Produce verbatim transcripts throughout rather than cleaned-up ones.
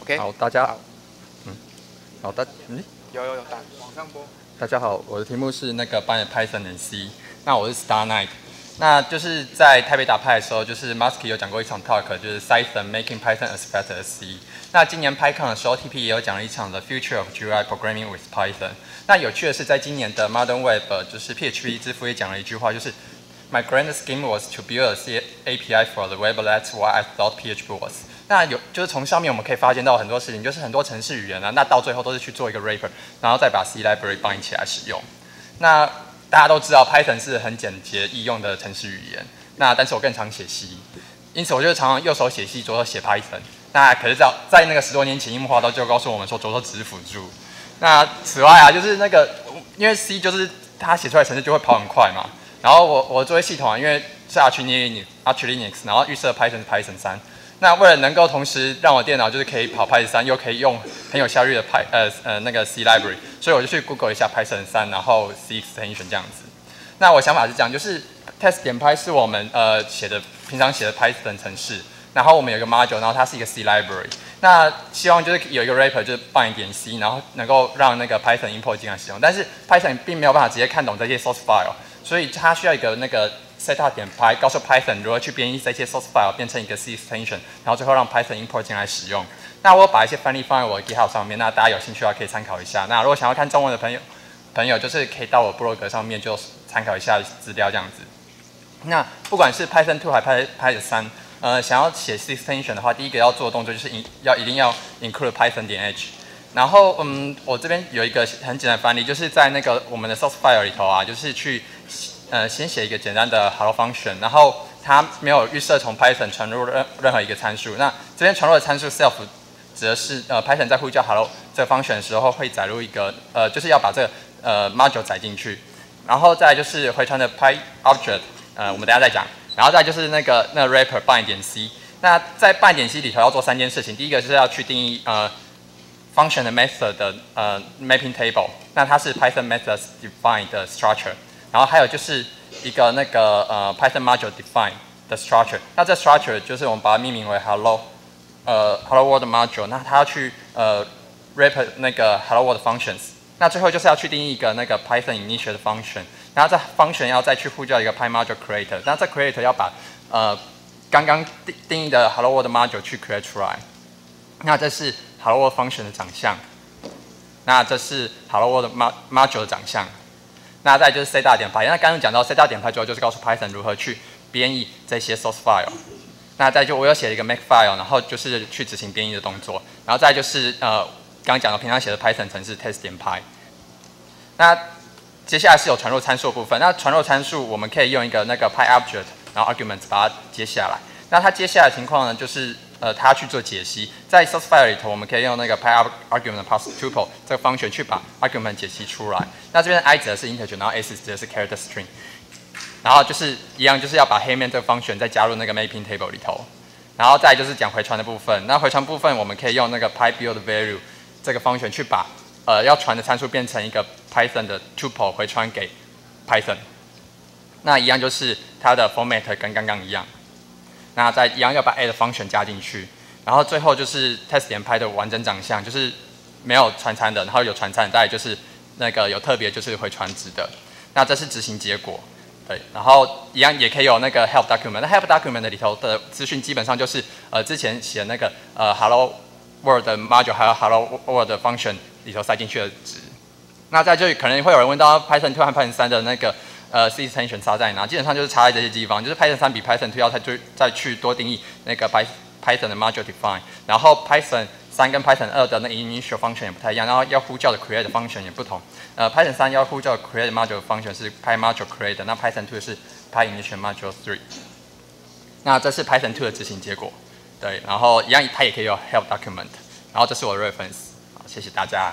OK， 好，大家好， 嗯，好的，嗯， 有有有，打往上播。 大家好，我的题目是那个扮演 Python 的 C， 那我是 Star Knight， 那就是在台北打派的时候，就是 Musky 有讲过一场 talk， 就是 Python Making Python as Fast as C。那今年 PyCon 的时候 ，T P 也有讲了一场 The Future of G U I Programming with Python。那有趣的是，在今年的 Modern Web， 就是 P H P 之父也讲了一句话，就是 My grand scheme was to build a C A P I for the web. That's what I thought P H P was。那有就是从上面我们可以发现到很多事情，就是很多程式语言啊，那到最后都是去做一个 wrapper， 然后再把 C library 绑起来使用。那大家都知道 Python 是很简洁易用的程式语言，那但是我更常写 C， 因此我就常常右手写 C， 左手写 Python。那可是在在那个十多年前，樱木花道就告诉我们说左手只是辅助。那此外啊，就是那个因为 C 就是它写出来的程式就会跑很快嘛。然后我我作为系统啊，因为是 Arch Linux Arch Linux， 然后预设 Python 是 Python 三。那为了能够同时让我电脑就是可以跑 Python 三，又可以用很有效率的 Py 呃呃那个 C library， 所以我就去 Google 一下 Python 三，然后 C extension 这样子。那我想法是这样，就是 test 点 py 是我们呃写的平常写的 Python 程式，然后我们有一个 module， 然后它是一个 C library。那希望就是有一个 wrapper 就是扮一点 C， 然后能够让那个 Python import 进来使用。但是 Python 并没有办法直接看懂这些 source file， 所以它需要一个那个 setup 点 py 告诉 Python 如何去编译这些 source file 变成一个 C extension， 然后最后让 Python import 进来使用。那我把一些范例放在我的 GitHub 上面，那大家有兴趣的话可以参考一下。那如果想要看中文的朋友，朋友就是可以到我部落格上面就参考一下资料这样子。那不管是 Python 二还是 Python 三，呃，想要写 C extension 的话，第一个要做的动作就是要一定要 include Python 点 h。然后，嗯，我这边有一个很简单的范例，就是在那个我们的 source file 里头啊，就是去呃先写一个简单的 hello function， 然后它没有预设从 Python 传入任任何一个参数。那这边传入的参数 self 指的是呃 Python 在呼叫 hello 这个 function 的时候会载入一个呃，就是要把这个呃 module 载进去。然后再来就是回传的 Py object， 呃，我们等一下再讲。然后再就是那个那个 wrapper 扮点 C。那在扮点 C 里头要做三件事情，第一个就是要去定义呃 function 的 method 的呃 mapping table， 那它是 Python methods define 的 structure。然后还有就是一个那个呃 Python module define 的 structure， 那这 structure 就是我们把它命名为 hello 呃 hello world module， 那它要去呃 wrapper 那个 hello world functions。那最后就是要去定义一个那个 Python initial 的 function， 然后这 function 要再去呼叫一个 PyModule creator， 那这 creator 要把呃刚刚定定义的 Hello World module 去 create 出来。那这是 Hello World function 的长相，那这是 Hello World module 的长相。那再就是 setup 点 py， 那刚刚讲到 setup 点 py 主要就是告诉 Python 如何去编译这些 source file。那再就我有写一个 make file， 然后就是去执行编译的动作，然后再就是呃。刚刚讲到平常写的 Python 程式 test 点 py， 那接下来是有传入参数的部分。那传入参数我们可以用一个那个 Py object， 然后 arguments 把它接下来。那它接下来的情况呢，就是呃它去做解析。在 source file 里头，我们可以用那个 Py argument pass tuple 这个 function 去把 argument 解析出来。那这边 i 指的是 integer， 然后 s 指的是 character string。然后就是一样，就是要把黑面这个 function 再加入那个 mapping table 里头。然后再就是讲回传的部分。那回传部分我们可以用那个 Py build value。这个 function 去把呃要传的参数变成一个 Python 的 tuple 回传给 Python， 那一样就是它的 format 跟刚刚一样，那再一样要把 add function 加进去，然后最后就是 test 点 py 的完整长相，就是没有传参的，然后有传参，再来就是那个有特别就是回传值的，那这是执行结果，对，然后一样也可以有那个 help document， 那 help document 里头的资讯基本上就是呃之前写那个呃 hello Word 的 module 还有 Hello World 的 function 里头塞进去的值。那在这里可能会有人问到 Python 二和 Python 三的那个呃 C extension 差在哪？基本上就是差在这些地方，就是 Python 三比 Python 二要再去再去多定义那个 Python 的 module define， 然后 Python 三跟 Python 二的那 initial function 也不太一样，然后要呼叫的 create function 也不同。呃 Python 三要呼叫的 create module function 是 PyModule create， 那 Python 二是 PyInitial module three。那这是 Python 二的执行结果。对，然后一样，它也可以有 help document， 然后这是我的 reference， 好，谢谢大家。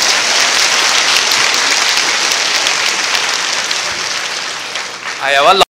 哎呀，我。